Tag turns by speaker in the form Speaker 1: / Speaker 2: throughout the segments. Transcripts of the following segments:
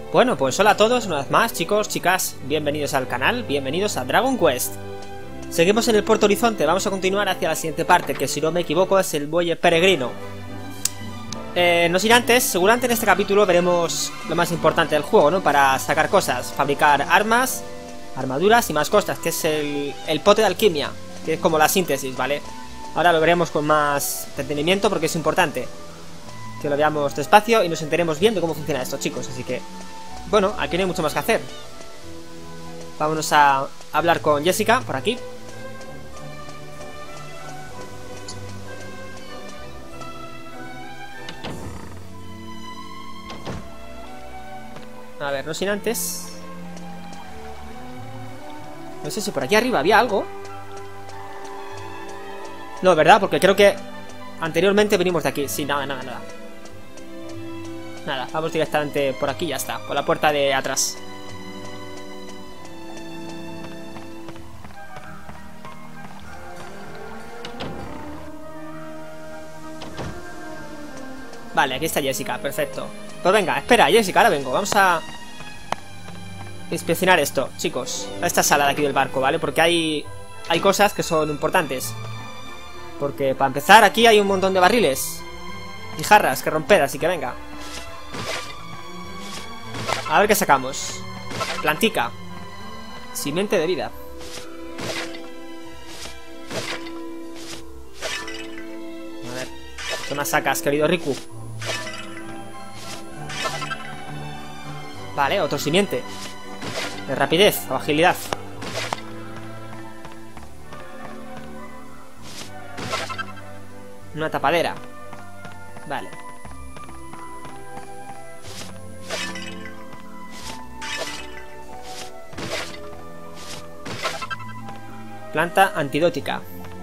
Speaker 1: Bueno, pues hola a todos, una vez más, chicos, chicas, bienvenidos al canal, bienvenidos a Dragon Quest. Seguimos en el Puerto Horizonte, vamos a continuar hacia la siguiente parte, que si no me equivoco es el Muelle Peregrino. No sin antes, seguramente en este capítulo veremos lo más importante del juego, ¿no? Para sacar cosas, fabricar armas, armaduras y más cosas, que es el pote de alquimia, que es como la síntesis, ¿vale? Ahora lo veremos con más detenimiento porque es importante que lo veamos despacio y nos enteremos bien de cómo funciona esto, chicos, así que... Bueno, aquí no hay mucho más que hacer. Vámonos a hablar con Jessica, por aquí. A ver, no sin antes... No sé si por aquí arriba había algo. No, ¿verdad? Porque creo que anteriormente venimos de aquí. Sí, nada. Nada, vamos directamente por aquí y ya está. Por la puerta de atrás. Vale, aquí está Jessica, perfecto. Pues venga, espera, Jessica, ahora vengo. Vamos a inspeccionar esto, chicos. Esta sala de aquí del barco, ¿vale? Porque hay cosas que son importantes. Porque para empezar aquí hay un montón de barriles y jarras que romper, así que venga. A ver qué sacamos. Plantica. Simiente de vida. A ver, ¿qué más sacas, querido Riku? Vale, otro simiente de rapidez o agilidad. Una tapadera. Vale. Planta antidótica.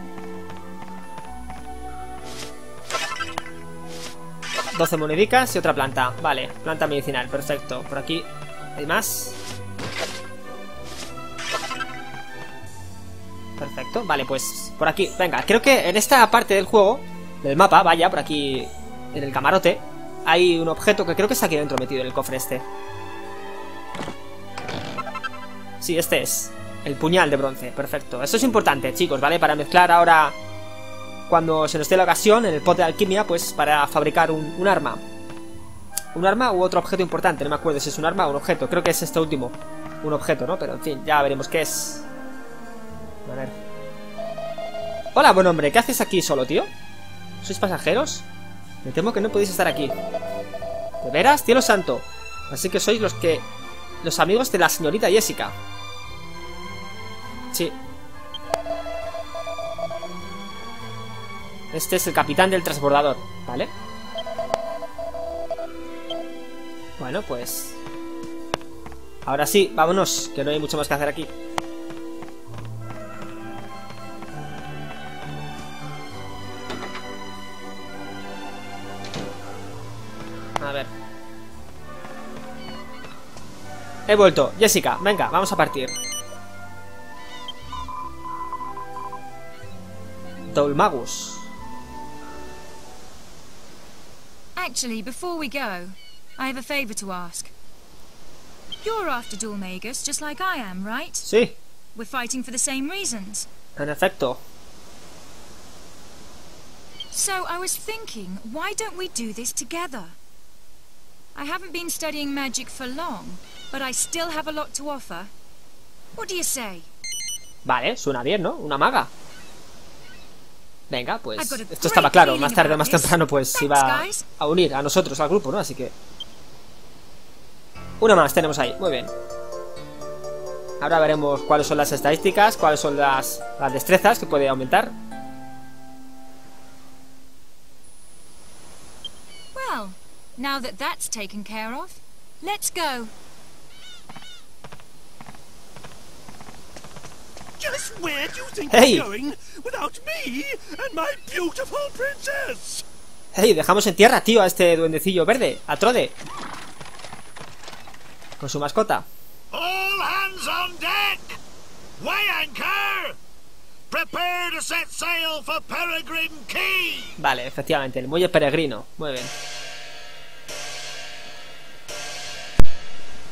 Speaker 1: $12 monedicas y otra planta. Vale, planta medicinal, perfecto. Por aquí hay más. Perfecto, vale, pues por aquí, venga. Creo que en esta parte del juego, del mapa, vaya, por aquí en el camarote, hay un objeto que creo que está aquí dentro metido en el cofre este. Sí, este es el puñal de bronce, perfecto. Esto es importante, chicos, ¿vale? Para mezclar ahora, cuando se nos dé la ocasión, en el pote de alquimia, pues para fabricar un arma. Un arma u otro objeto importante, no me acuerdo si es un arma o un objeto. Creo que es este último, un objeto, ¿no? Pero en fin, ya veremos qué es. A ver. Hola, buen hombre, ¿qué haces aquí solo, tío? ¿Sois pasajeros? Me temo que no podéis estar aquí. ¿De veras? Cielo santo. Así que sois los amigos de la señorita Jessica. Sí. Este es el capitán del transbordador, ¿vale? Bueno, pues... ahora sí, vámonos, que no hay mucho más que hacer aquí. A ver. He vuelto. Jessica, venga, vamos a partir. Dulmagus.
Speaker 2: Actually, before we go, I have a favor to ask. You're after Dulmagus, just like I am, right?
Speaker 1: Sí.
Speaker 2: We're fighting for the same reasons.
Speaker 1: En efecto.
Speaker 2: So I was thinking, why don't we do this together? I haven't been studying magic for long, but I still have a lot to offer. What do you say?
Speaker 1: Vale, suena bien, ¿no? Una maga. Venga, pues esto estaba claro. Más tarde o más temprano pues se iba a unir a nosotros, al grupo, ¿no? Así que... una más tenemos ahí, muy bien. Ahora veremos cuáles son las estadísticas, cuáles son las destrezas que puede aumentar.
Speaker 2: Well, now that that's taken care of, let's go.
Speaker 3: Just where do you think
Speaker 1: Hey.
Speaker 3: you're going without me and my beautiful princess?
Speaker 1: Hey, dejamos en tierra, tío, a este duendecillo verde, a Trode, con su mascota.
Speaker 3: All hands on deck! Weigh anchor! Prepare to set sail for Peregrine Key!
Speaker 1: Vale, efectivamente, el muelle peregrino. Muy bien.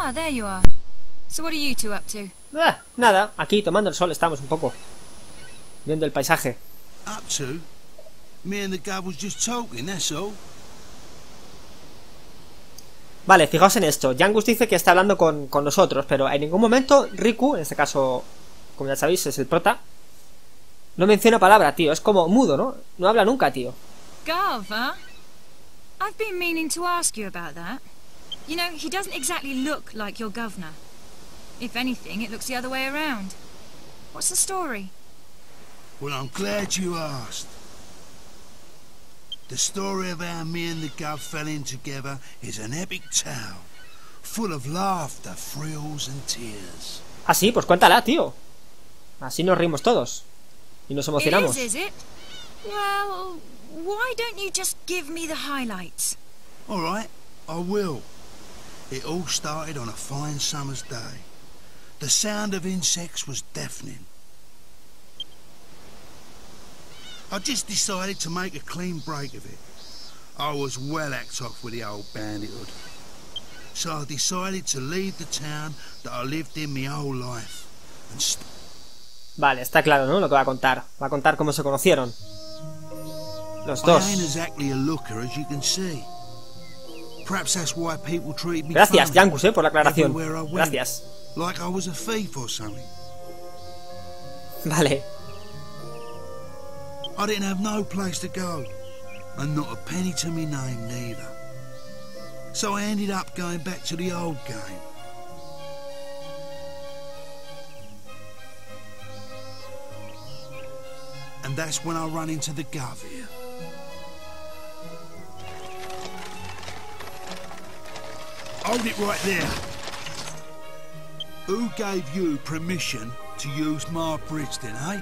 Speaker 2: Ah, there you are. So what are you two up to?
Speaker 1: Nada, aquí tomando el sol estamos un poco. Viendo el paisaje.
Speaker 3: Up to? Me and the guy was just talking, that's all.
Speaker 1: Vale, fijaos en esto. Yangus dice que está hablando con nosotros, pero en ningún momento Riku, en este caso, como ya sabéis, es el prota, no menciona palabra, tío. Es como mudo, ¿no? No habla nunca, tío.
Speaker 2: Garv, huh? I've been meaning to ask you about that. You know, he doesn't exactly look like your governor. If anything, it looks the other way around. What's the story?
Speaker 3: Well, I'm glad you asked. The story of how me and the Gov fell in together is an epic tale, full of laughter, thrills and tears.
Speaker 1: Ah, sí, pues cuéntala, tío. Así nos reímos todos. Y nos emocionamos.
Speaker 2: It is it? Well, why don't you just give me the highlights?
Speaker 3: All right, I will. It all started on a fine summer's day. The sound of insects was deafening. I just decided to make a clean break of it. I was well hacked off with the old bandithood. So I decided to leave the town that I lived in my whole life. And
Speaker 1: vale, está claro, ¿no? Lo que va a contar. Va a contar cómo se conocieron. Los dos.
Speaker 3: I ain't exactly a looker, as you can see. Perhaps that's why people treat me
Speaker 1: Gracias,
Speaker 3: funny
Speaker 1: Yangus, por la aclaración.
Speaker 3: everywhere I went,
Speaker 1: Gracias.
Speaker 3: like I was a thief or something.
Speaker 1: Vale.
Speaker 3: I didn't have no place to go, and not a penny to me name neither. So I ended up going back to the old game. And that's when I run into the Gov here. Hold it right there. Who gave you permission to use my bridge then, eh?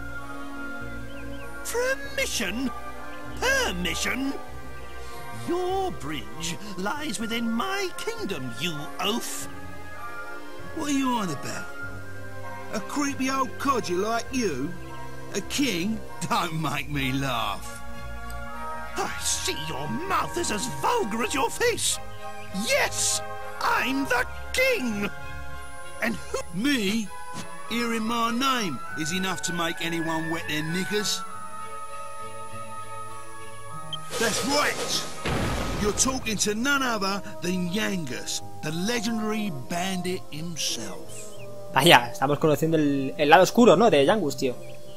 Speaker 4: Permission? Permission? Your bridge lies within my kingdom, you oaf.
Speaker 3: What are you on about? A creepy old codger like you? A king? Don't make me laugh.
Speaker 4: I see your mouth is as vulgar as your face. Yes, I'm the king. And who...
Speaker 3: Me? Hearing my name is enough to make anyone wet their knickers. That's right. You're talking to none other than Yangus, the legendary bandit himself.
Speaker 1: Vaya, estamos conociendo el lado oscuro, ¿no? De Yangus, tío.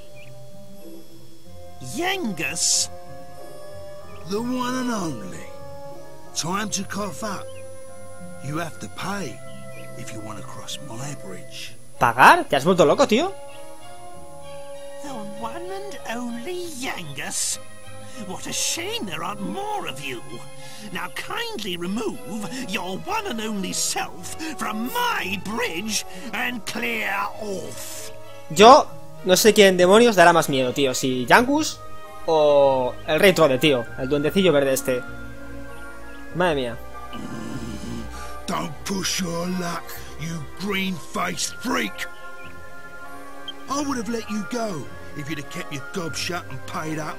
Speaker 4: Yangus?
Speaker 3: The one and only. Time to cough up. You have to pay if you want to cross my bridge.
Speaker 1: ¿Pagar? ¿Te has vuelto loco, tío?
Speaker 4: The one and only Yangus? What a shame there aren't more of you. Now kindly remove your one and only self from my bridge and clear off.
Speaker 1: Yo no sé quién demonios dará más miedo, tío. Si Yangus o el Rey Trode, tío. El duendecillo verde este. Madre mía.
Speaker 3: Don't push your luck, you green-faced freak. I would have let you go if you'd have kept your gob shut and paid up.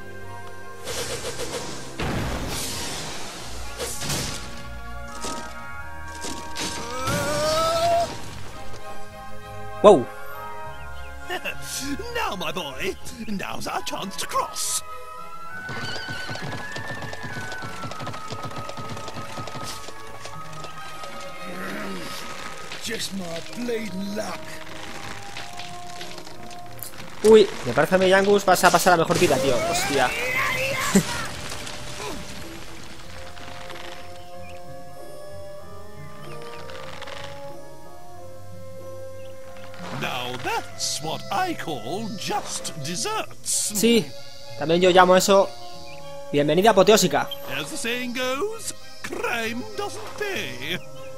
Speaker 1: Wow.
Speaker 4: Now, my boy, now's our chance to cross.
Speaker 3: Just my bleeding luck.
Speaker 1: Uy, me parece a mí, Yangus, vas a pasar la mejor vida, tío. Hostia.
Speaker 4: Now that's what I call just desserts.
Speaker 1: Sí, también yo llamo eso bienvenida apoteósica.
Speaker 4: As the saying goes, crime doesn't pay.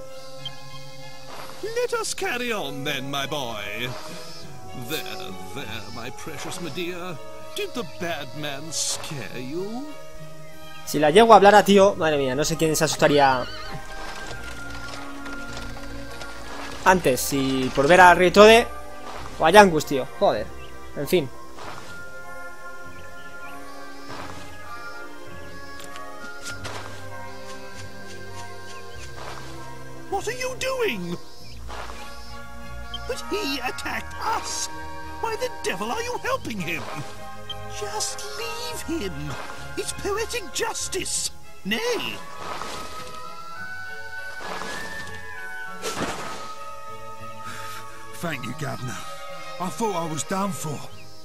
Speaker 4: Let us carry on then, my boy. There, my precious Medea. Did the bad man scare you?
Speaker 1: Si la llego a hablar a tío, madre mía, no sé quién se asustaría antes, si por ver a Rey Trode o a Yangus, tío. Joder, en fin.
Speaker 4: What What are you doing? But he attacked us. Why the devil are you helping him? Just leave him. It's poetic justice. Nay.
Speaker 3: Thank you, Governor. I thought I was done for.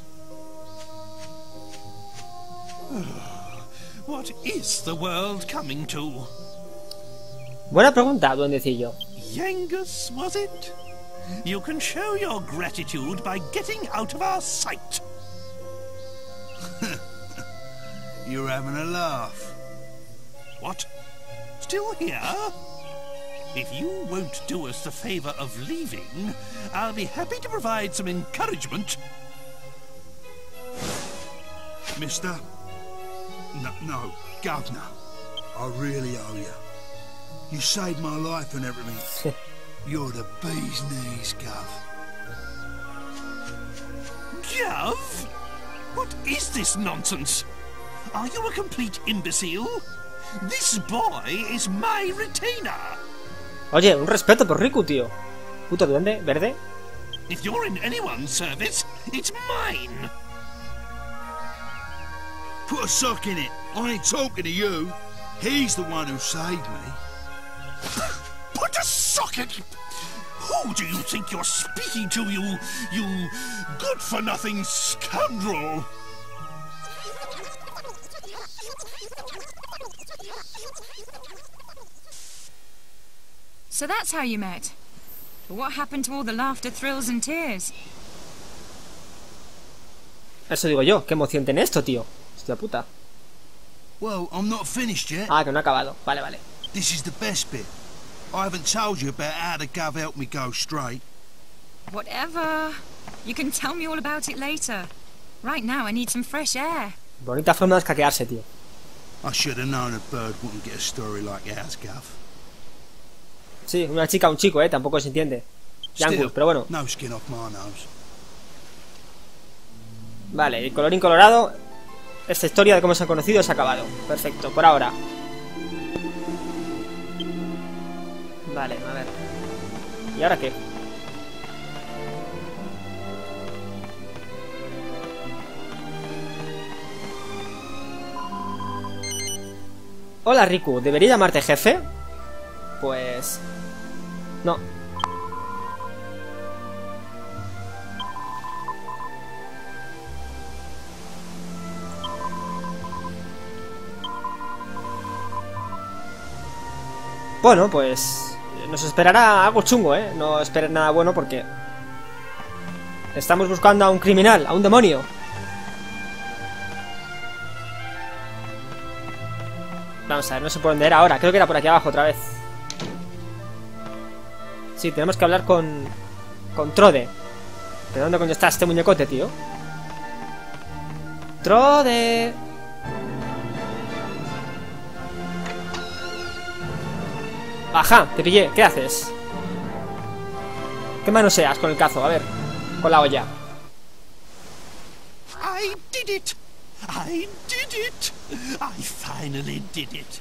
Speaker 4: What is the world coming to?
Speaker 1: Buena pregunta, duendecillo.
Speaker 4: Yangus, was it? You can show your gratitude by getting out of our sight.
Speaker 3: You're having a laugh.
Speaker 4: What? Still here? If you won't do us the favor of leaving, I'll be happy to provide some encouragement.
Speaker 3: Mister? No, Governor. I really owe you. You saved my life and everything. You're the bee's knees, Gov.
Speaker 4: Gov? What is this nonsense? Are you a complete imbecile? This boy is my retainer.
Speaker 1: Oye, un respeto por Riku, tío. Puto duende, verde.
Speaker 4: If you're in anyone's service, it's mine.
Speaker 3: Put a sock in it. I ain't talking to you. He's the one who saved me.
Speaker 4: Put a sock in it! Who do you think you're speaking to, you good-for-nothing scoundrel?
Speaker 2: So that's how you met. But what happened to all the laughter, thrills and tears?
Speaker 1: Eso digo yo, qué emoción tiene esto, tío. Hostia puta.
Speaker 3: Well, I'm not finished yet.
Speaker 1: Ah, que no ha acabado. Vale, vale.
Speaker 3: This is the best bit. I haven't told you about how the Gov helped me go straight.
Speaker 2: Whatever. You can tell me all about it later. Right now I need some fresh air.
Speaker 1: Bonita forma de escaquearse, tío.
Speaker 3: I should have known a bird wouldn't get a story like ours, Gov.
Speaker 1: Sí, una chica, un chico, tampoco se entiende.
Speaker 3: Still,
Speaker 1: Yangus, pero bueno.
Speaker 3: no skin off my nose.
Speaker 1: Vale, y colorín colorado. Esta historia de cómo se han conocido se ha acabado. Perfecto, por ahora. Vale, a ver. ¿Y ahora qué? Hola Riku, ¿debería llamarte jefe? Pues... no. Bueno, pues... nos esperará algo chungo, ¿eh? No esperen nada bueno porque... estamos buscando a un criminal, a un demonio. Vamos a ver, no sé por dónde era ahora. Creo que era por aquí abajo otra vez. Sí, tenemos que hablar con Trode. ¿De dónde coño está este muñecote, tío? ¡Trode! Ajá, te pillé. ¿Qué haces? ¿Qué manoseas con el cazo? A ver, con la olla.
Speaker 4: I did it! I did it! I finally did it.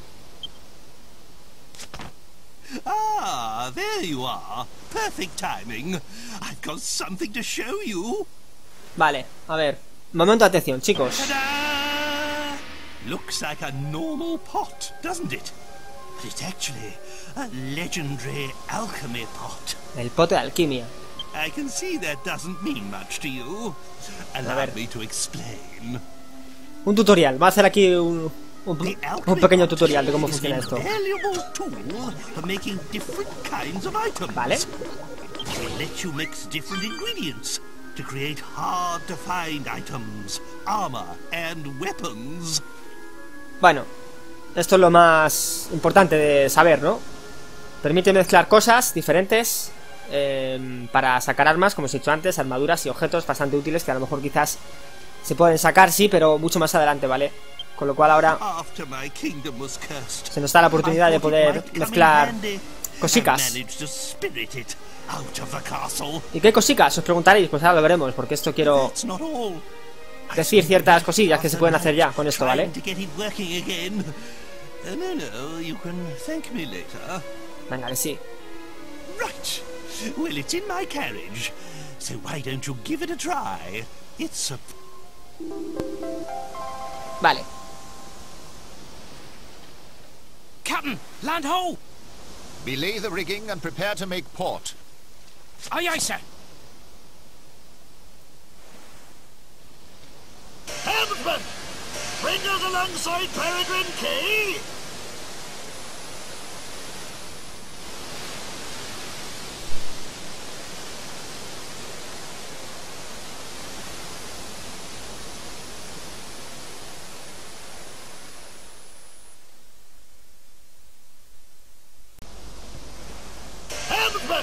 Speaker 4: Ah, there you are. Perfect timing. I've got something to show you.
Speaker 1: Vale, a ver. Momento de atención, chicos.
Speaker 4: Ta-da! Looks like a normal pot, doesn't it? But it's actually a legendary alchemy pot.
Speaker 1: El pote de alquimia.
Speaker 4: I can see that doesn't mean much to you. Allow me to explain.
Speaker 1: Un tutorial. Va a hacer aquí un pequeño tutorial de cómo funciona esto. Vale.
Speaker 4: Let you mix different ingredients to create hard to find items, armor and weapons.
Speaker 1: Bueno, esto es lo más importante de saber, ¿no? Permite mezclar cosas diferentes para sacar armas, como os he dicho antes, armaduras y objetos bastante útiles que a lo mejor quizás se pueden sacar, sí, pero mucho más adelante, ¿vale? Con lo cual ahora se nos da la oportunidad de poder mezclar cosicas. ¿Y qué cosicas? Os preguntaréis, pues ahora lo veremos, porque esto quiero decir ciertas cosillas que se pueden hacer ya con esto, ¿vale? Venga, que sí.
Speaker 4: Right. Well, it's in my carriage. So why don't you give it a try? It's a...
Speaker 1: Vale.
Speaker 5: Captain, land ho!
Speaker 6: Belay the rigging and prepare to make port.
Speaker 5: Aye, aye, sir.
Speaker 4: Helmsman! Bring us alongside Peregrine Key! Helmsman!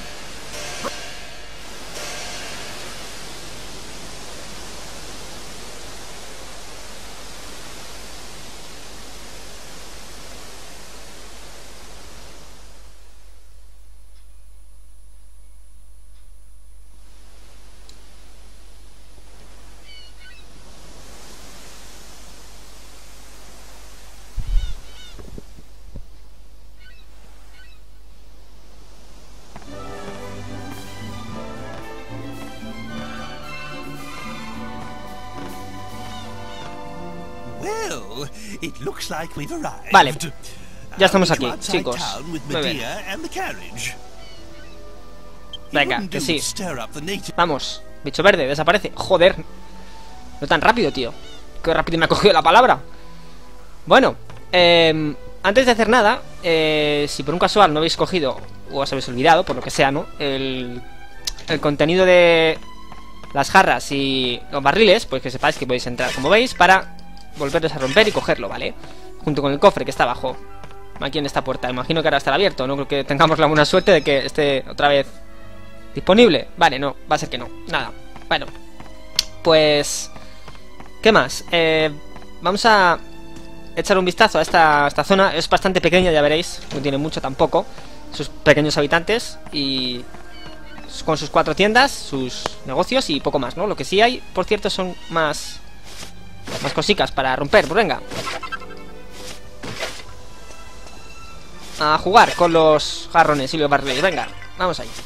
Speaker 4: Well, it looks like we've arrived.
Speaker 1: Vale. Ya estamos aquí,
Speaker 4: Outside
Speaker 1: chicos.
Speaker 4: town with
Speaker 1: Muy bien.
Speaker 4: Medea and the carriage.
Speaker 1: Venga,
Speaker 4: It wouldn't
Speaker 1: que
Speaker 4: do
Speaker 1: sí.
Speaker 4: to stir up the native-
Speaker 1: Vamos. Bicho verde, desaparece. Joder. No tan rápido, tío. Qué rápido me ha cogido la palabra. Bueno, antes de hacer nada, si por un casual no habéis cogido o os habéis olvidado, por lo que sea, ¿no? El contenido de las jarras y los barriles, pues que sepáis que podéis entrar, como veis, para volverlos a romper y cogerlo, ¿vale? Junto con el cofre que está abajo, aquí en esta puerta. Imagino que ahora estará abierto, no creo que tengamos la buena suerte de que esté otra vez disponible. Vale, no, va a ser que no, nada. Bueno, pues... ¿qué más? Vamos a echar un vistazo a esta zona. Es bastante pequeña, ya veréis, no tiene mucho tampoco. Sus pequeños habitantes y... con sus 4 tiendas, sus negocios y poco más, ¿no? Lo que sí hay, por cierto, son más cositas para romper. Pues venga, a jugar con los jarrones y los barriles. Venga, vamos ahí.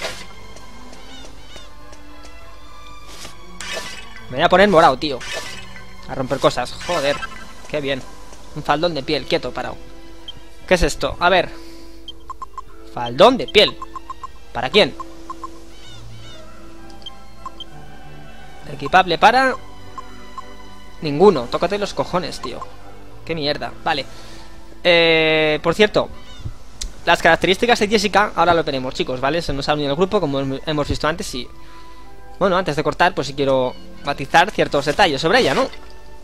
Speaker 1: Me voy a poner morado, tío, a romper cosas. Joder, qué bien. Un faldón de piel, quieto, parado. ¿Qué es esto? A ver. Faldón de piel. ¿Para quién? Equipable para... ninguno. Tócate los cojones, tío. Qué mierda. Vale. Por cierto, las características de Jessica ahora lo tenemos, chicos, ¿vale? Se nos ha unido el grupo, como hemos visto antes. Y bueno, antes de cortar, pues si quiero matizar ciertos detalles sobre ella, ¿no?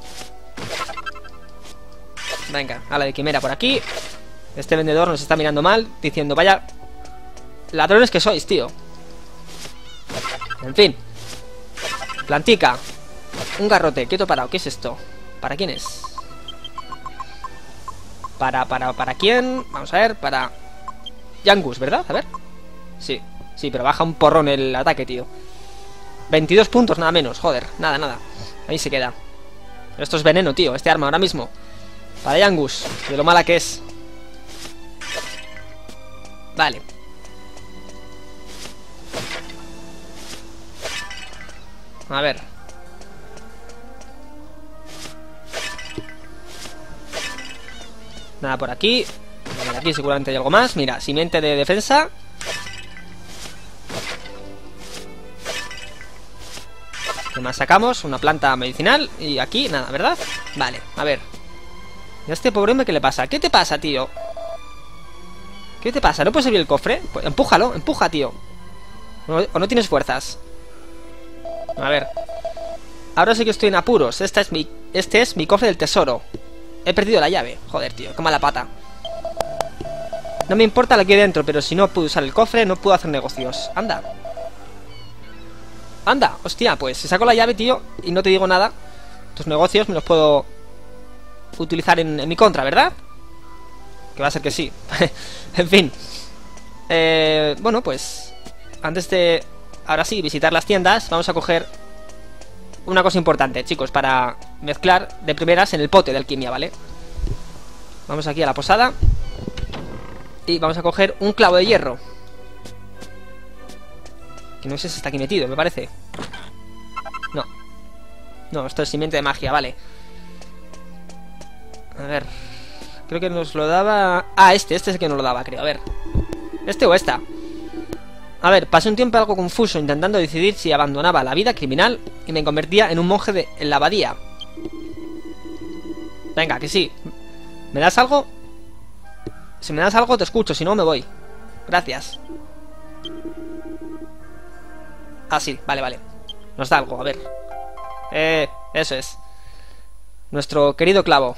Speaker 1: Venga, a la de quimera por aquí. Este vendedor nos está mirando mal, diciendo, vaya ladrones que sois, tío. En fin. Plantica. Un garrote, quieto parado. ¿Qué es esto? ¿Para quién es? ¿Para quién? Vamos a ver, para Yangus, ¿verdad? A ver. Sí, sí, pero baja un porrón el ataque, tío. 22 puntos, nada menos, joder. Nada. Ahí se queda. Pero esto es veneno, tío, este arma ahora mismo. Para Yangus, de lo mala que es. Vale. A ver. Nada por aquí. Por aquí seguramente hay algo más. Mira, simiente de defensa. ¿Qué más sacamos? Una planta medicinal. Y aquí nada, ¿verdad? Vale, a ver. ¿Y a este pobre hombre qué le pasa? ¿Qué te pasa, tío? ¿Qué te pasa? ¿No puedes abrir el cofre? Pues empújalo, empuja, tío. ¿O no tienes fuerzas? A ver. Ahora sí que estoy en apuros. Este es mi cofre del tesoro. He perdido la llave. Joder, tío, qué mala pata. No me importa lo que hay dentro, pero si no puedo usar el cofre, no puedo hacer negocios. Anda. Anda, hostia, pues si saco la llave, tío, y no te digo nada, tus negocios me los puedo utilizar en mi contra, ¿verdad? Que va a ser que sí. En fin. Bueno, pues antes de, ahora sí, visitar las tiendas, vamos a coger una cosa importante, chicos, para mezclar de primeras en el pote de alquimia, ¿vale? Vamos aquí a la posada y vamos a coger un clavo de hierro. Que no sé si está aquí metido, me parece. No. No, esto es simiente de magia, vale. A ver. Creo que nos lo daba... Ah, este es el que nos lo daba, creo. A ver. ¿Este o esta? A ver, pasé un tiempo algo confuso intentando decidir si abandonaba la vida criminal y me convertía en un monje en la abadía. Venga, que sí. ¿Me das algo? Si me das algo te escucho, si no me voy. Gracias. Ah, sí, vale, vale. Nos da algo, a ver. Eso es. Nuestro querido clavo.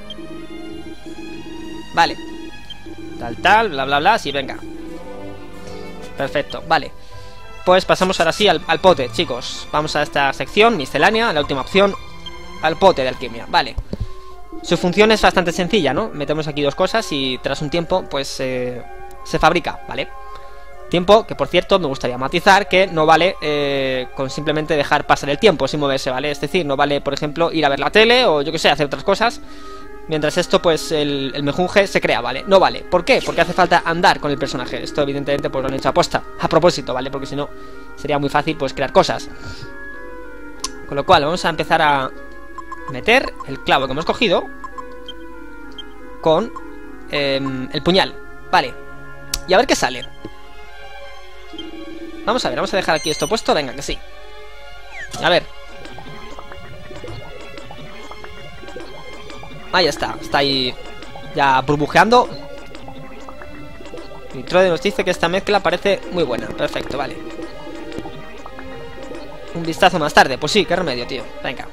Speaker 1: Vale. Tal, bla, bla, bla, sí, venga. Perfecto, vale. Pues pasamos ahora sí al pote, chicos. Vamos a esta sección, miscelánea, la última opción. Al pote de alquimia, vale. Su función es bastante sencilla, ¿no? Metemos aquí dos cosas y tras un tiempo, pues, se fabrica, ¿vale? Tiempo que, por cierto, me gustaría matizar que no vale con simplemente dejar pasar el tiempo sin moverse, ¿vale? Es decir, no vale, por ejemplo, ir a ver la tele o yo que sé, hacer otras cosas. Mientras esto, pues, el mejunje se crea, ¿vale? No vale. ¿Por qué? Porque hace falta andar con el personaje. Esto, evidentemente, pues lo han hecho aposta. A propósito, ¿vale? Porque si no, sería muy fácil, pues, crear cosas. Con lo cual, vamos a empezar a meter el clavo que hemos cogido con el puñal. Vale. Y a ver qué sale. Vamos a ver, vamos a dejar aquí esto puesto. Venga, que sí. A ver. Ahí está ahí ya burbujeando. Y Trode nos dice que esta mezcla parece muy buena. Perfecto, vale. Un vistazo más tarde. Pues sí, qué remedio, tío. Venga.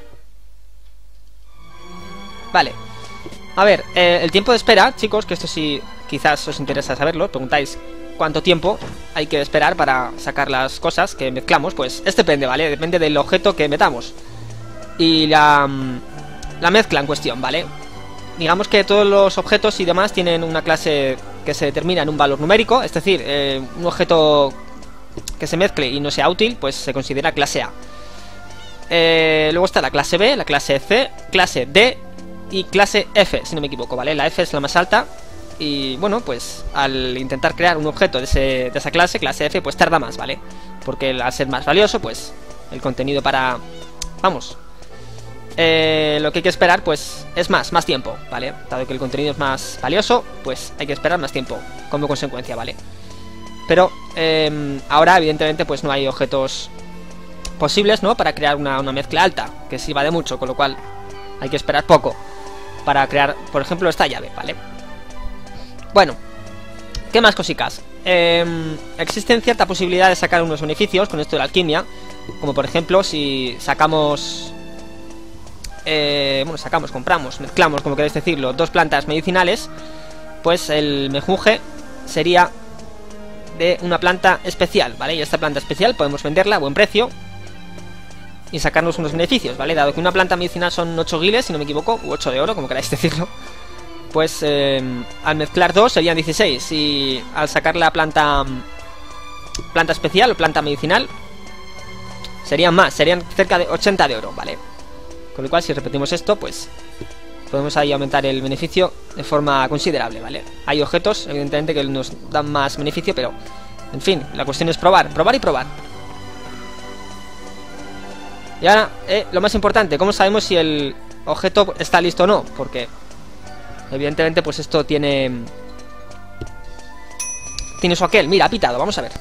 Speaker 1: Vale. A ver, el tiempo de espera, chicos, que esto sí quizás os interesa saberlo. Preguntáis cuánto tiempo hay que esperar para sacar las cosas que mezclamos. Pues depende, ¿vale? Depende del objeto que metamos y la mezcla en cuestión, ¿vale? Digamos que todos los objetos y demás tienen una clase que se determina en un valor numérico. Es decir, un objeto que se mezcle y no sea útil, pues se considera clase A. Luego está la clase B, la clase C, clase D y clase F, si no me equivoco, ¿vale? La F es la más alta. Y bueno, pues al intentar crear un objeto de esa clase F, pues tarda más, ¿vale? Porque al ser más valioso, pues el contenido para... Vamos, lo que hay que esperar, pues es más tiempo, ¿vale? Dado que el contenido es más valioso, pues hay que esperar más tiempo como consecuencia, ¿vale? Pero ahora, evidentemente, pues no hay objetos posibles, ¿no? Para crear una mezcla alta, que sí vale mucho, con lo cual hay que esperar poco para crear, por ejemplo, esta llave, ¿vale? Bueno, ¿qué más cositas? Existen cierta posibilidad de sacar unos beneficios con esto de la alquimia, como por ejemplo si sacamos... compramos, mezclamos, como queréis decirlo, dos plantas medicinales, pues el mejunje sería de una planta especial, ¿vale? Y esta planta especial podemos venderla a buen precio y sacarnos unos beneficios, ¿vale? Dado que una planta medicinal son 8 guiles, si no me equivoco, u 8 de oro, como queráis decirlo, pues al mezclar dos serían 16 y al sacar la planta especial o planta medicinal serían más, serían cerca de 80 de oro, ¿vale? Con lo cual, si repetimos esto, pues podemos ahí aumentar el beneficio de forma considerable, ¿vale? Hay objetos, evidentemente, que nos dan más beneficio, pero, en fin, la cuestión es probar y probar. Y ahora, lo más importante, ¿cómo sabemos si el objeto está listo o no? Porque, evidentemente, pues esto tiene su aquel. Mira, ha pitado, vamos a ver.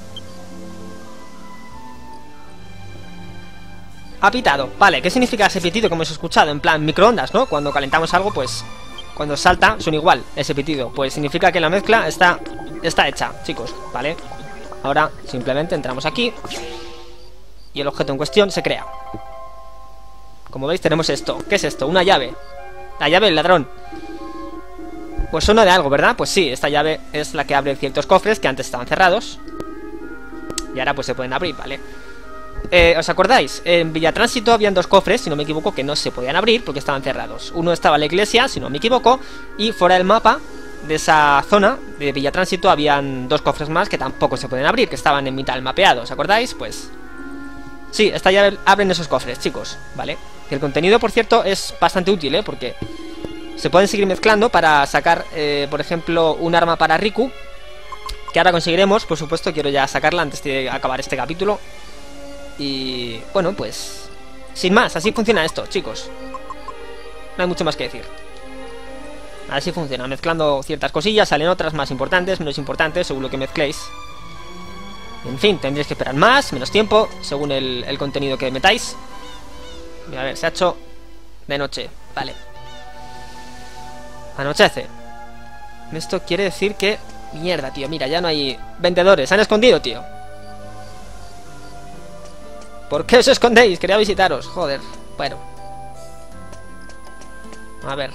Speaker 1: Ha pitado, vale, ¿qué significa ese pitido que hemos escuchado? En plan microondas, ¿no? Cuando calentamos algo, pues cuando salta, suena igual ese pitido. Pues significa que la mezcla está hecha, chicos, ¿vale? Ahora simplemente entramos aquí y el objeto en cuestión se crea. Como veis tenemos esto. ¿Qué es esto? Una llave. La llave del ladrón. Pues suena de algo, ¿verdad? Pues sí, esta llave es la que abre ciertos cofres que antes estaban cerrados y ahora pues se pueden abrir, ¿vale? ¿Os acordáis? En Villatránsito habían dos cofres, si no me equivoco, que no se podían abrir porque estaban cerrados. Uno estaba en la iglesia, si no me equivoco, y fuera del mapa de esa zona de Villatránsito habían dos cofres más que tampoco se pueden abrir, que estaban en mitad del mapeado, ¿os acordáis? Pues sí, esta llave abren esos cofres, chicos, ¿vale? Y el contenido, por cierto, es bastante útil, ¿eh? Porque se pueden seguir mezclando para sacar, por ejemplo, un arma para Riku que ahora conseguiremos, por supuesto. Quiero ya sacarla antes de acabar este capítulo. Y bueno, pues sin más, así funciona esto, chicos. No hay mucho más que decir. Así funciona, mezclando ciertas cosillas, salen otras más importantes, menos importantes, según lo que mezcléis. En fin, tendréis que esperar más, menos tiempo, según el contenido que metáis. A ver, se ha hecho de noche, vale. Anochece. Esto quiere decir que... Mierda, tío, mira, ya no hay vendedores, se han escondido, tío. ¿Por qué os escondéis? Quería visitaros, joder. Bueno. A ver.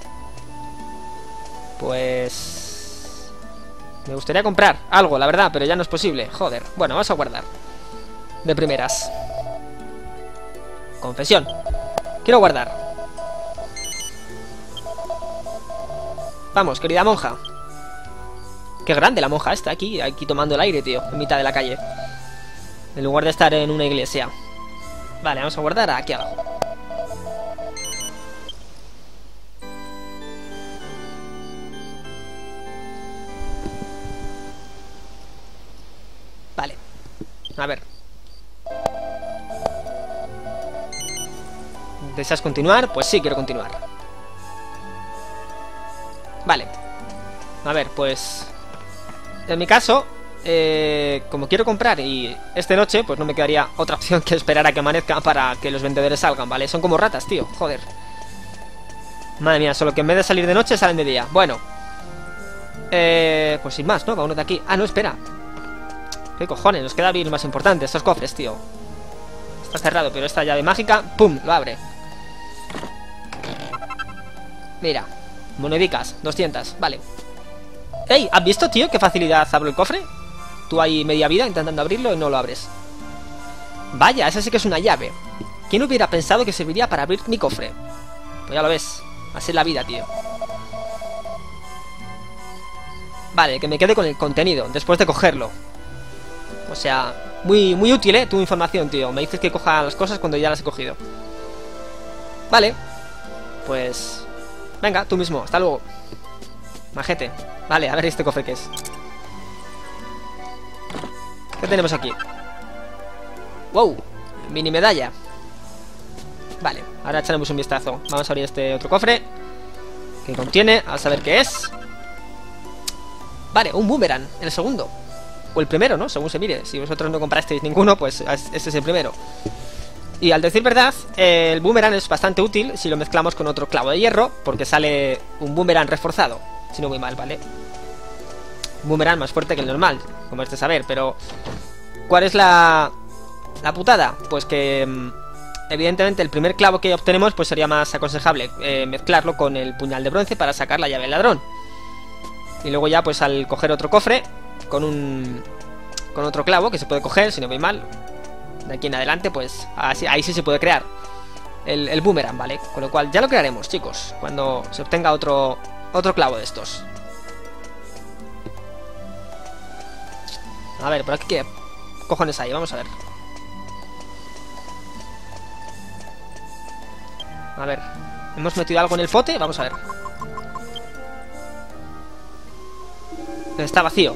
Speaker 1: Pues... me gustaría comprar algo, la verdad, pero ya no es posible. Joder. Bueno, vamos a guardar. De primeras. Confesión. Quiero guardar. Vamos, querida monja. Qué grande la monja esta, aquí tomando el aire, tío, en mitad de la calle. En lugar de estar en una iglesia. Vale, vamos a guardar aquí abajo. Vale. A ver. ¿Deseas continuar? Pues sí, quiero continuar. Vale. A ver, pues... en mi caso, como quiero comprar y esta noche, pues no me quedaría otra opción que esperar a que amanezca para que los vendedores salgan, ¿vale? Son como ratas, tío, joder. Madre mía, solo que en vez de salir de noche salen de día. Bueno. Pues sin más, ¿no? Vámonos de aquí. Ah, no, espera. ¿Qué cojones? Nos queda abrir lo más importante, estos cofres, tío. Está cerrado, pero esta llave mágica, ¡pum!, lo abre. Mira. Monedicas, 200, vale. ¡Ey! ¿Has visto, tío? ¿Qué facilidad abro el cofre? Tú ahí media vida intentando abrirlo y no lo abres. Vaya, esa sí que es una llave. ¿Quién hubiera pensado que serviría para abrir mi cofre? Pues ya lo ves. Así es la vida, tío. Vale, que me quede con el contenido después de cogerlo. O sea, muy útil, tu información, tío. Me dices que coja las cosas cuando ya las he cogido. Vale. Pues... venga, tú mismo, hasta luego. Majete. Vale, a ver este cofre que es. ¿Qué tenemos aquí? ¡Wow! Mini medalla. Vale, ahora echaremos un vistazo. Vamos a abrir este otro cofre que contiene, a saber qué es. Vale, un boomerang, el segundo. O el primero, ¿no? Según se mire. Si vosotros no comprasteis ninguno, pues este es el primero. Y al decir verdad, el boomerang es bastante útil si lo mezclamos con otro clavo de hierro, porque sale un boomerang reforzado. Si no muy mal, ¿vale? Un boomerang más fuerte que el normal, como es de saber, pero... ¿cuál es la putada? Pues que... evidentemente el primer clavo que obtenemos pues sería más aconsejable mezclarlo con el puñal de bronce para sacar la llave del ladrón. Y luego ya pues al coger otro cofre con otro clavo que se puede coger, si no muy mal, de aquí en adelante pues ahí sí se puede crear el boomerang, ¿vale? Con lo cual ya lo crearemos, chicos, cuando se obtenga otro clavo de estos. A ver, por aquí qué cojones hay, vamos a ver. A ver, ¿hemos metido algo en el pote? Vamos a ver. Está vacío.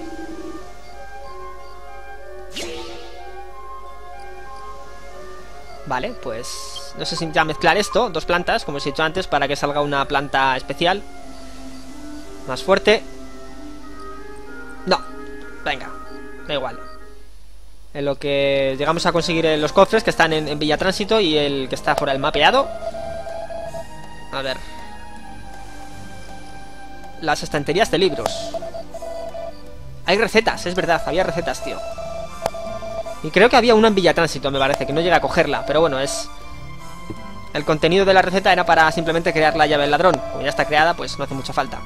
Speaker 1: Vale, pues... no sé si ya mezclar esto, dos plantas, como os he dicho antes, para que salga una planta especial más fuerte. No, venga, da igual. En lo que llegamos a conseguir los cofres que están en Villa Tránsito y el que está fuera del mapeado. A ver. Las estanterías de libros. Hay recetas, es verdad, había recetas, tío. Y creo que había una en Villa Tránsito, me parece, que no llegué a cogerla. Pero bueno, es... el contenido de la receta era para simplemente crear la llave del ladrón. Como ya está creada, pues no hace mucha falta,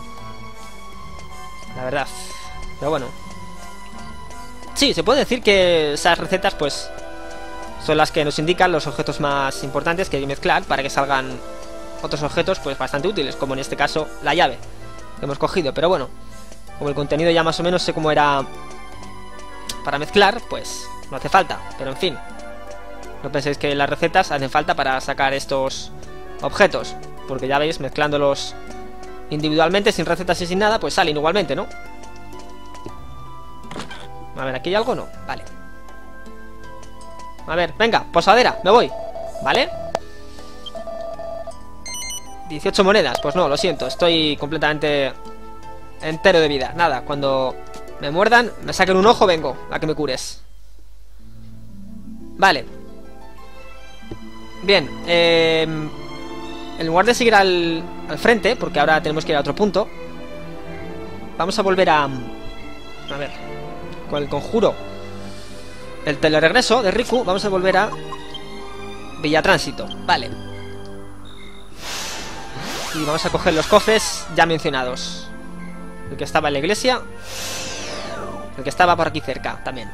Speaker 1: la verdad. Pero bueno. Sí, se puede decir que esas recetas, pues... son las que nos indican los objetos más importantes que hay que mezclar para que salgan otros objetos, pues bastante útiles. Como en este caso, la llave que hemos cogido. Pero bueno, como el contenido ya más o menos sé cómo era para mezclar, pues no hace falta. Pero en fin, no penséis que las recetas hacen falta para sacar estos objetos, porque ya veis, mezclándolos individualmente, sin recetas y sin nada, pues salen igualmente, ¿no? A ver, ¿aquí hay algo? No, vale. A ver, venga, posadera, me voy. ¿Vale? 18 monedas, pues no, lo siento. Estoy completamente entero de vida. Nada, cuando me muerdan, me saquen un ojo, vengo a que me cures. Vale. Bien, en lugar de seguir al frente, porque ahora tenemos que ir a otro punto, vamos a volver a ver, con el conjuro, el teleregreso de Riku, vamos a volver a Villatránsito, vale. Y vamos a coger los cofres ya mencionados. El que estaba en la iglesia, el que estaba por aquí cerca también.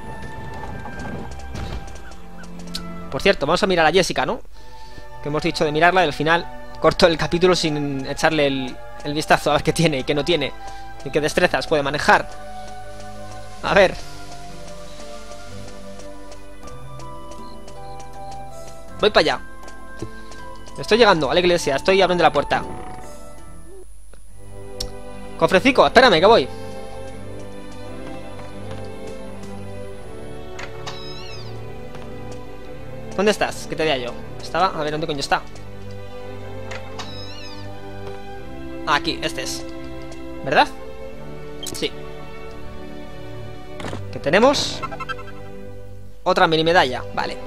Speaker 1: Por cierto, vamos a mirar a Jessica, ¿no? Que hemos dicho de mirarla y al final corto el capítulo sin echarle el vistazo a ver qué tiene y qué no tiene. Y qué destrezas puede manejar. A ver. Voy para allá. Estoy llegando a la iglesia, estoy abriendo la puerta. Cofrecico, espérame que voy. ¿Dónde estás? ¿Qué te veía yo? Estaba... A ver, ¿dónde coño está? Aquí, este es. ¿Verdad? Sí. ¿Qué tenemos? Otra mini medalla, vale.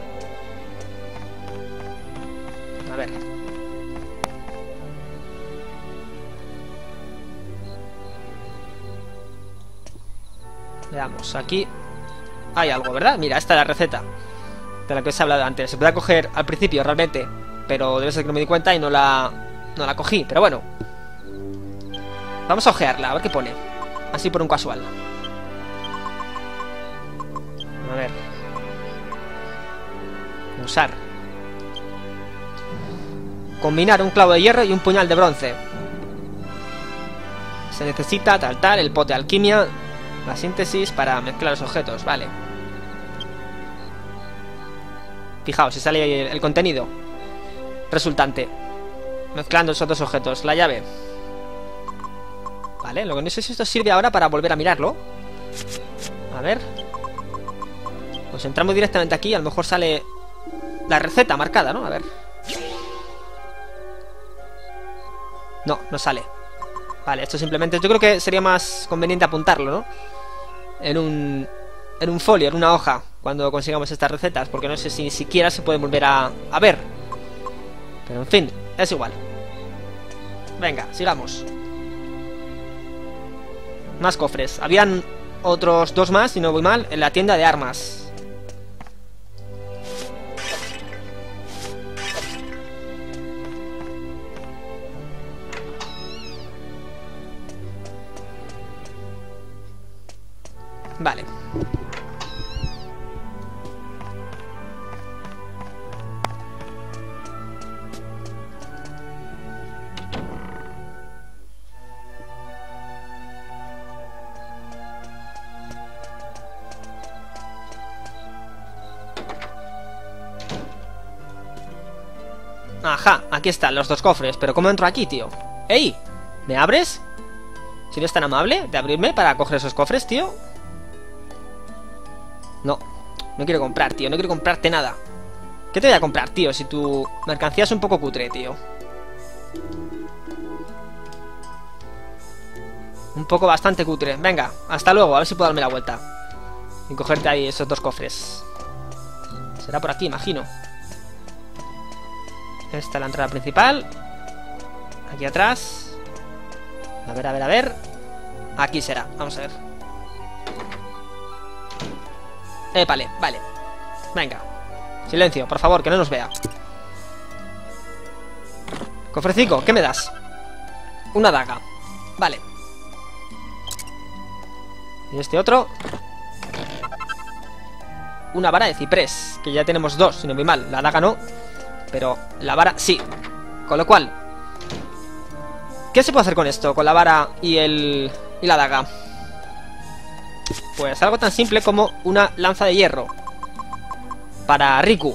Speaker 1: A ver. Veamos, aquí hay algo, ¿verdad? Mira, esta es la receta de la que os he hablado antes. Se puede coger al principio realmente, pero debe ser que no me di cuenta y no la cogí. Pero bueno, vamos a ojearla, a ver qué pone. Así por un casual. A ver. Usar. Combinar un clavo de hierro y un puñal de bronce. Se necesita tal, el pote de alquimia, la síntesis para mezclar los objetos, vale. Fijaos, si sale el contenido resultante mezclando esos dos objetos. La llave. Vale, lo que no sé si esto sirve ahora para volver a mirarlo. A ver. Pues entramos directamente aquí. A lo mejor sale la receta marcada, ¿no? A ver. No, no sale. Vale, esto simplemente... Yo creo que sería más conveniente apuntarlo, ¿no? En un folio, en una hoja, cuando consigamos estas recetas, porque no sé si ni siquiera se puede volver a ver. Pero en fin, es igual. Venga, sigamos. Más cofres. Habían otros dos más, si no voy mal, en la tienda de armas. Vale. Ajá, aquí están los dos cofres. Pero ¿cómo entro aquí, tío? ¡Ey! ¿Me abres? ¿Si eres tan amable de abrirme para coger esos cofres, tío? No, no quiero comprar, tío. No quiero comprarte nada. ¿Qué te voy a comprar, tío? Si tu mercancía es un poco cutre, tío. Un poco bastante cutre. Venga, hasta luego, a ver si puedo darme la vuelta y cogerte ahí esos dos cofres. Será por aquí, imagino. Esta es la entrada principal. Aquí atrás. A ver, a ver, a ver. Aquí será, vamos a ver. Vale, vale. Venga. Silencio, por favor, que no nos vea. Cofrecico, ¿qué me das? Una daga. Vale. Y este otro. Una vara de ciprés, que ya tenemos dos, si no voy mal. La daga no, pero la vara sí. Con lo cual, ¿qué se puede hacer con esto? Con la vara y la daga. Pues algo tan simple como una lanza de hierro para Riku.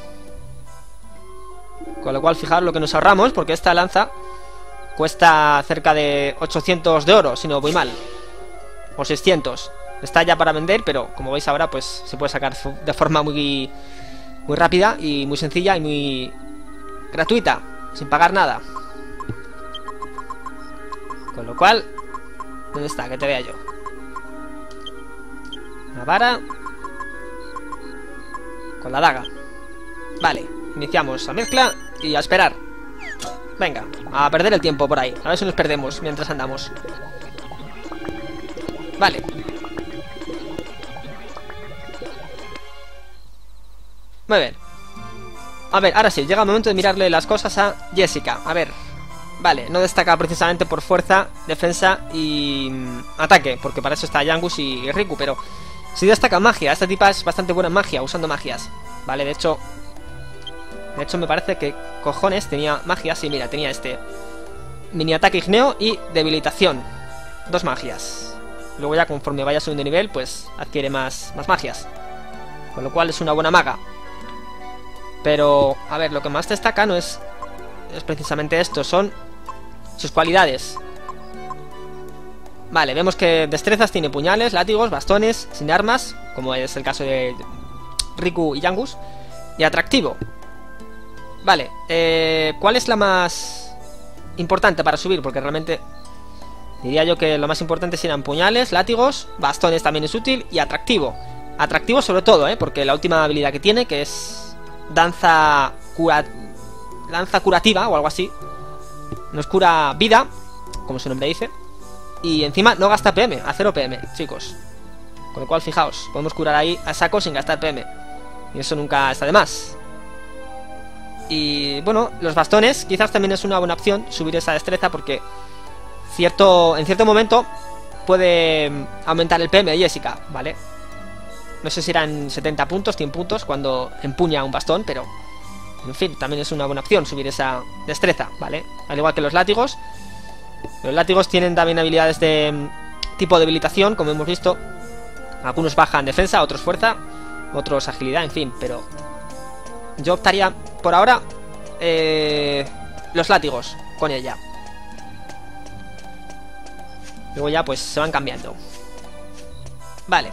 Speaker 1: Con lo cual, fijaros lo que nos ahorramos, porque esta lanza cuesta cerca de 800 de oro, si no voy mal. O 600. Está ya para vender, pero como veis ahora, pues se puede sacar de forma muy rápida y muy sencilla y muy gratuita, sin pagar nada. Con lo cual, ¿dónde está? Que te vea yo. La vara con la daga. Vale, iniciamos la mezcla y a esperar. Venga, a perder el tiempo por ahí. A ver si nos perdemos mientras andamos. Vale. Muy bien. A ver, ahora sí, llega el momento de mirarle las cosas a Jessica. A ver. Vale, no destaca precisamente por fuerza, defensa y ataque, porque para eso está Yangus y Riku, pero sí destaca magia. Esta tipa es bastante buena en magia, usando magias. Vale, de hecho me parece que cojones tenía magia. Sí, mira, tenía este mini ataque igneo y debilitación. 2 magias. Luego ya conforme vaya subiendo de nivel, pues adquiere más magias. Con lo cual es una buena maga. Pero, a ver, lo que más destaca no es precisamente esto, son sus cualidades. Vale, vemos que destrezas tiene puñales, látigos, bastones, sin armas, como es el caso de Riku y Yangus. Y atractivo. Vale, ¿cuál es la más importante para subir? Porque realmente diría yo que lo más importante serían puñales, látigos, bastones también es útil y atractivo. Atractivo sobre todo, porque la última habilidad que tiene, que es danza curativa o algo así, nos cura vida, como su nombre dice. Y encima no gasta PM, a 0 PM, chicos. Con lo cual, fijaos, podemos curar ahí a saco sin gastar PM. Y eso nunca está de más. Y bueno, los bastones quizás también es una buena opción subir esa destreza, porque en cierto momento puede aumentar el PM de Jessica, ¿vale? No sé si eran 70 puntos, 100 puntos cuando empuña un bastón, pero en fin, también es una buena opción subir esa destreza, ¿vale? Al igual que los látigos. Los látigos tienen también habilidades de tipo debilitación, como hemos visto. Algunos bajan defensa, otros fuerza, otros agilidad, en fin, pero yo optaría por ahora los látigos con ella. Luego ya pues se van cambiando. Vale.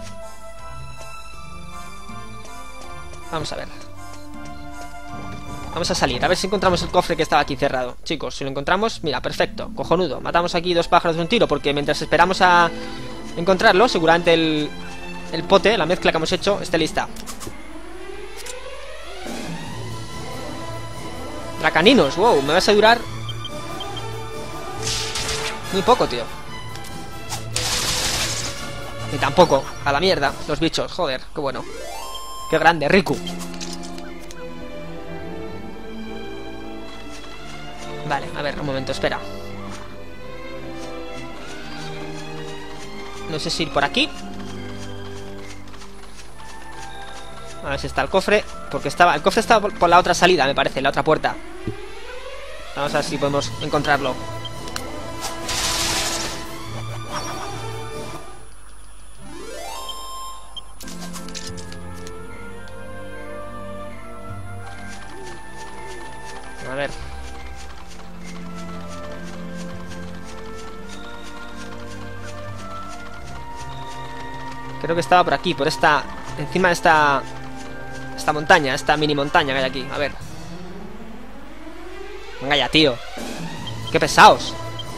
Speaker 1: Vamos a ver. Vamos a salir, a ver si encontramos el cofre que estaba aquí cerrado. Chicos, si lo encontramos, mira, perfecto, cojonudo. Matamos aquí 2 pájaros de un tiro, porque mientras esperamos a encontrarlo, seguramente el pote, la mezcla que hemos hecho, esté lista. Dracaninos, wow, me vas a durar muy poco, tío. Y tampoco, a la mierda, los bichos, joder, qué bueno. Qué grande, Riku. Vale, a ver, un momento, espera. No sé si ir por aquí. A ver si está el cofre. Porque el cofre estaba por la otra salida, me parece, la otra puerta. Vamos a ver si podemos encontrarlo. A ver. Creo que estaba por aquí, por esta... Encima de esta montaña, esta mini montaña que hay aquí. A ver. Venga ya, tío. Qué pesados.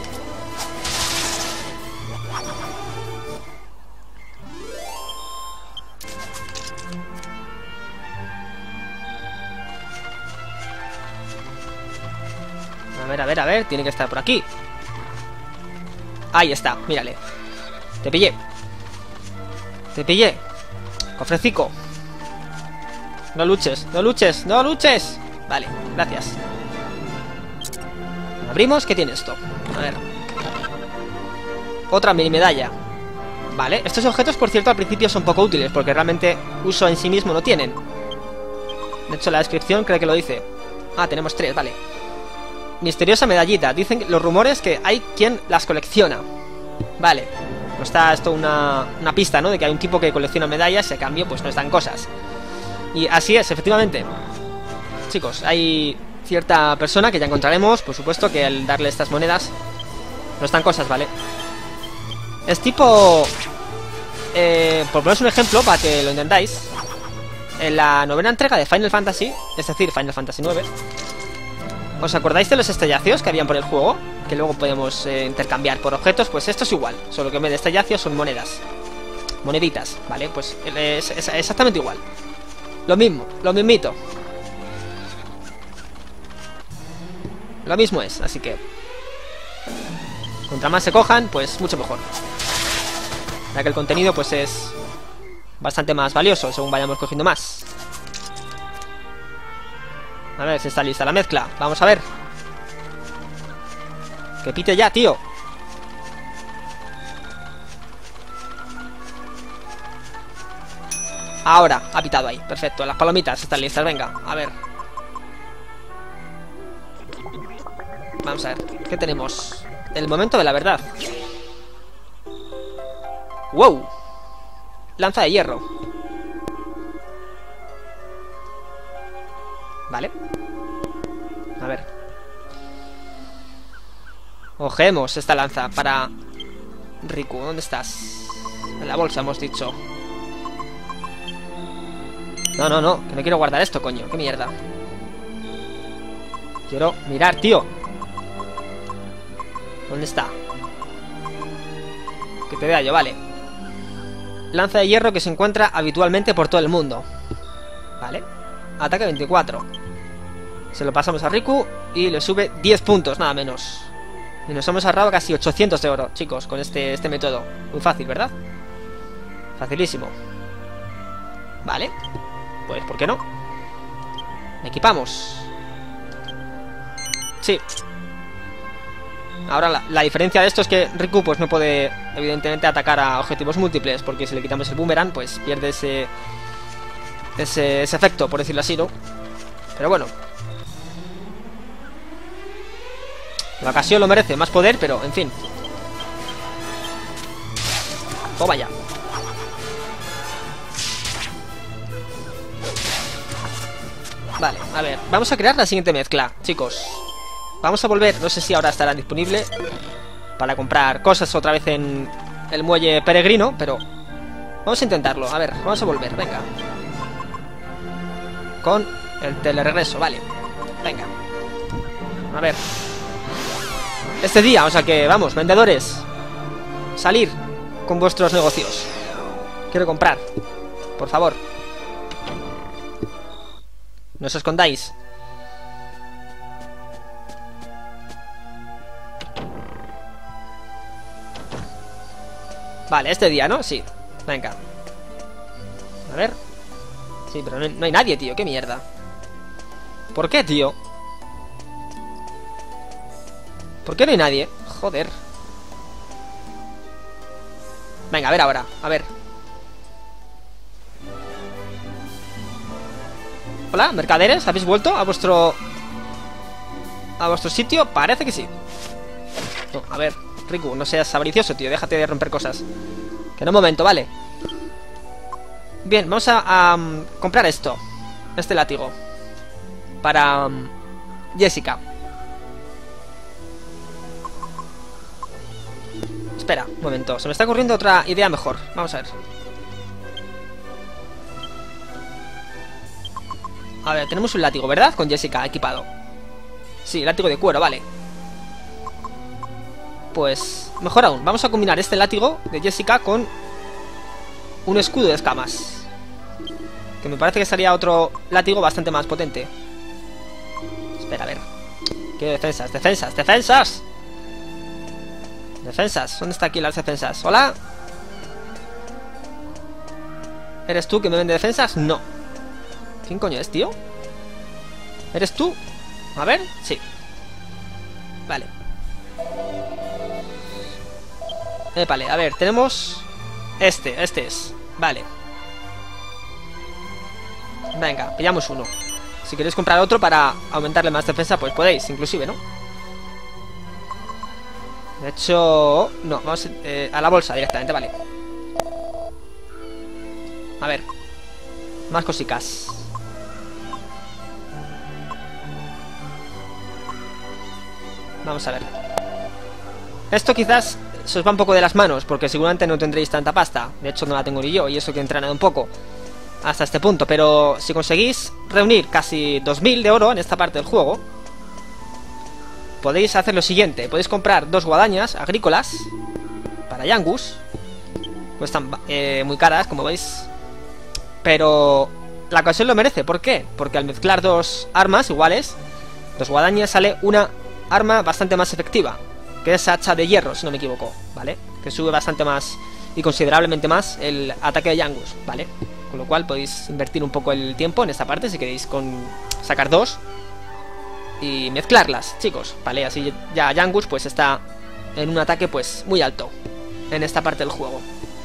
Speaker 1: A ver, tiene que estar por aquí. Ahí está, mírale. Te pillé. Te pillé. Cofrecico. No luches, no luches, no luches. Vale, gracias. Abrimos, ¿qué tiene esto? A ver. Otra mini medalla. Vale, estos objetos, por cierto, al principio son poco útiles, porque realmente uso en sí mismo no tienen. De hecho, la descripción creo que lo dice. Ah, tenemos 3, vale. Misteriosa medallita. Dicen los rumores que hay quien las colecciona. Vale. No está esto una pista, ¿no? De que hay un tipo que colecciona medallas y a cambio pues no están cosas. Y así es, efectivamente. Chicos, hay cierta persona que ya encontraremos, por supuesto, que al darle estas monedas no están cosas, ¿vale? Es tipo por poneros un ejemplo, para que lo entendáis, en la novena entrega de Final Fantasy, es decir, Final Fantasy IX, ¿os acordáis de los estellacios que habían por el juego? Que luego podemos intercambiar por objetos. Pues esto es igual, solo que en vez de estellacios son monedas. Moneditas, ¿vale? Pues es exactamente igual. Lo mismo, lo mismito. Lo mismo es, así que contra más se cojan, pues mucho mejor. Ya que el contenido pues es bastante más valioso según vayamos cogiendo más. A ver si está lista la mezcla. Vamos a ver. Que pite ya, tío. Ahora, ha pitado ahí. Perfecto, las palomitas están listas. Venga, a ver. Vamos a ver, ¿qué tenemos? El momento de la verdad. ¡Wow! Lanza de hierro. Vale. A ver. Ojemos esta lanza para Riku. ¿Dónde estás? En la bolsa hemos dicho. No, no, no, que no quiero guardar esto, coño. Qué mierda. Quiero mirar, tío. ¿Dónde está? Que te vea yo, vale. Lanza de hierro que se encuentra habitualmente por todo el mundo. Vale. Ataque 24. Se lo pasamos a Riku y le sube 10 puntos, nada menos. Y nos hemos ahorrado casi 800 de oro, chicos, con este método. Muy fácil, ¿verdad? Facilísimo. Vale. Pues, ¿por qué no? Equipamos. Sí. Ahora la diferencia de esto es que Riku pues no puede evidentemente atacar a objetivos múltiples, porque si le quitamos el boomerang pues pierde ese efecto, por decirlo así, ¿no? Pero bueno, la ocasión lo merece, más poder, pero en fin. Toma ya. Vale, a ver, vamos a crear la siguiente mezcla, chicos. Vamos a volver, no sé si ahora estará disponible para comprar cosas otra vez en el muelle peregrino, pero vamos a intentarlo. A ver, vamos a volver, venga. Con el teleregreso, vale. Venga. A ver. Este día, o sea que, vamos, vendedores, salir con vuestros negocios. Quiero comprar, por favor. No os escondáis. Vale, este día, ¿no? Sí, venga. A ver. Sí, pero no hay nadie, tío, qué mierda. ¿Por qué, tío? ¿Por qué no hay nadie? Joder. Venga, a ver ahora, a ver. Hola, mercaderes, ¿habéis vuelto a vuestro sitio? Parece que sí. No, a ver, Riku, no seas avaricioso, tío, déjate de romper cosas. Que no, un momento, vale. Bien, vamos a comprar esto. Este látigo para Jessica. Espera, un momento, se me está ocurriendo otra idea mejor. Vamos a ver. A ver, tenemos un látigo, ¿verdad? Con Jessica equipado. Sí, látigo de cuero, vale. Pues, mejor aún, vamos a combinar este látigo de Jessica con un escudo de escamas, que me parece que sería otro látigo bastante más potente. Espera, a ver. ¿Qué defensas? ¡Defensas! ¡Defensas! ¡Defensas! ¿Dónde está aquí las defensas? ¿Hola? ¿Eres tú que me vende defensas? No. ¿Quién coño es, tío? ¿Eres tú? A ver, sí. Vale. Vale, a ver, tenemos este es. Vale. Venga, pillamos uno. Si queréis comprar otro para aumentarle más defensa, pues podéis, inclusive, ¿no? De hecho, no, vamos a la bolsa directamente, vale. A ver. Más cositas. Vamos a ver. Esto quizás se os va un poco de las manos, porque seguramente no tendréis tanta pasta. De hecho, no la tengo ni yo, y eso que he entrenado un poco hasta este punto. Pero si conseguís reunir casi 2000 de oro en esta parte del juego, podéis hacer lo siguiente. Podéis comprar 2 guadañas agrícolas para Yangus. Cuestan muy caras, como veis, pero la ocasión lo merece. ¿Por qué? Porque al mezclar 2 armas iguales, 2 guadañas, sale una arma bastante más efectiva, que es hacha de hierro, si no me equivoco, ¿vale? Que sube bastante más y considerablemente más el ataque de Yangus, ¿vale? Con lo cual podéis invertir un poco el tiempo en esta parte si queréis sacar 2 y mezclarlas, chicos, ¿vale? Así ya Yangus pues está en un ataque pues muy alto en esta parte del juego.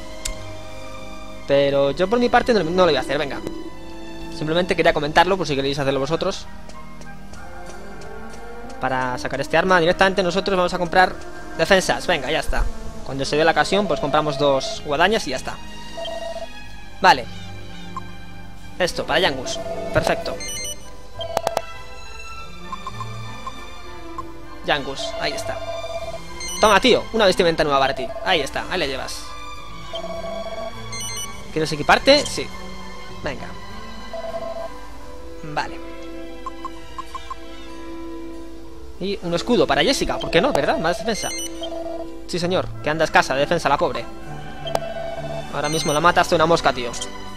Speaker 1: Pero yo por mi parte no lo voy a hacer, venga. Simplemente quería comentarlo por si queréis hacerlo vosotros. Para sacar este arma directamente nosotros vamos a comprar defensas, venga, ya está. Cuando se dé la ocasión pues compramos 2 guadañas y ya está. Vale. Esto, para Yangus, perfecto. Yangus, ahí está. Toma, tío, una vestimenta nueva para ti. Ahí está, ahí le llevas. ¿Quieres equiparte? Sí. Venga. Vale. Y un escudo para Jessica, ¿por qué no? ¿Verdad? Más defensa. Sí, señor, que anda escasa de defensa la pobre. Ahora mismo la mata hasta una mosca, tío.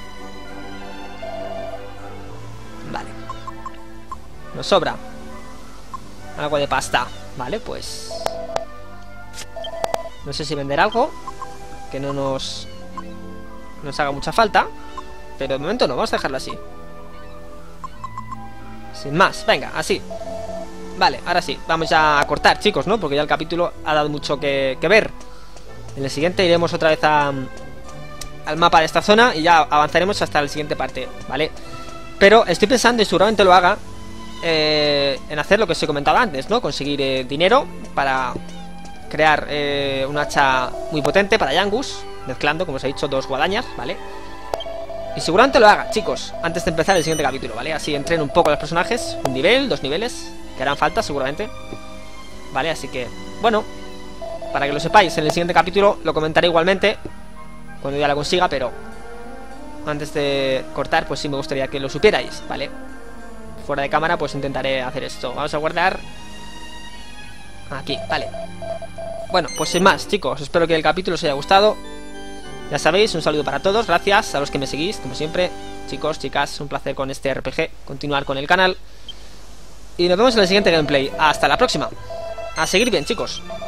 Speaker 1: Vale. Nos sobra algo de pasta. Vale, pues no sé si vender algo que no nos haga mucha falta, pero de momento no, vamos a dejarlo así. Sin más, venga, así. Vale, ahora sí, vamos ya a cortar, chicos, ¿no? Porque ya el capítulo ha dado mucho que ver. En el siguiente iremos otra vez al mapa de esta zona y ya avanzaremos hasta la siguiente parte, ¿vale? Pero estoy pensando, y seguramente lo haga, en hacer lo que os he comentado antes, ¿no? Conseguir dinero para crear un hacha muy potente para Yangus, mezclando, como os he dicho, 2 guadañas, ¿vale? Y seguramente lo haga, chicos, antes de empezar el siguiente capítulo, ¿vale? Así entreno un poco a los personajes, un nivel, 2 niveles, que harán falta seguramente, ¿vale? Así que, bueno, para que lo sepáis, en el siguiente capítulo lo comentaré igualmente cuando ya la consiga, pero antes de cortar, pues sí me gustaría que lo supierais, ¿vale? Fuera de cámara, pues intentaré hacer esto. Vamos a guardar aquí, vale. Bueno, pues sin más, chicos, espero que el capítulo os haya gustado. Ya sabéis, un saludo para todos, gracias a los que me seguís, como siempre. Chicos, chicas, un placer con este RPG, continuar con el canal. Y nos vemos en el siguiente gameplay. Hasta la próxima. A seguir bien, chicos.